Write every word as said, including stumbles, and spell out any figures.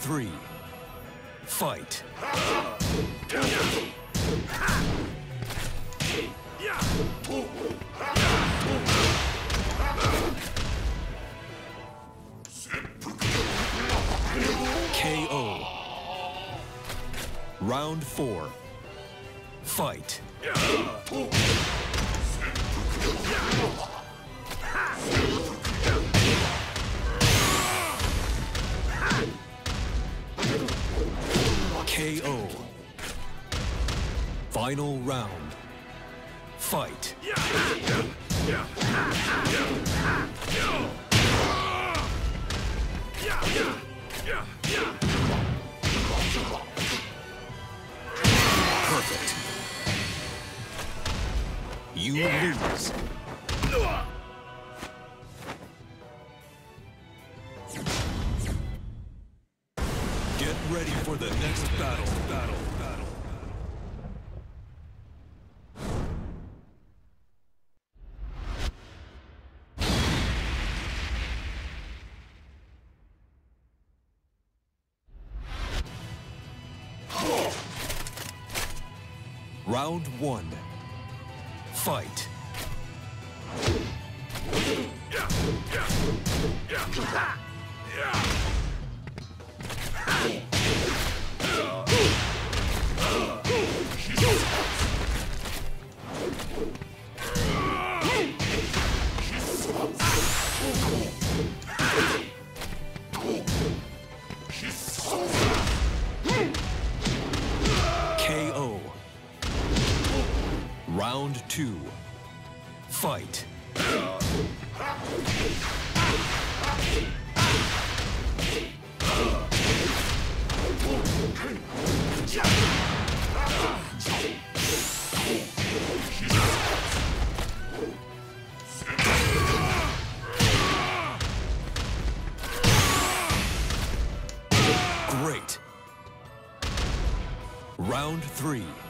three. Fight. K O. Round four. Fight. K O. Final round. Fight. Perfect. You lose. Get ready for the next battle. Battle. Battle. Round one. Fight. K O. Round two. Fight. Great. Round three.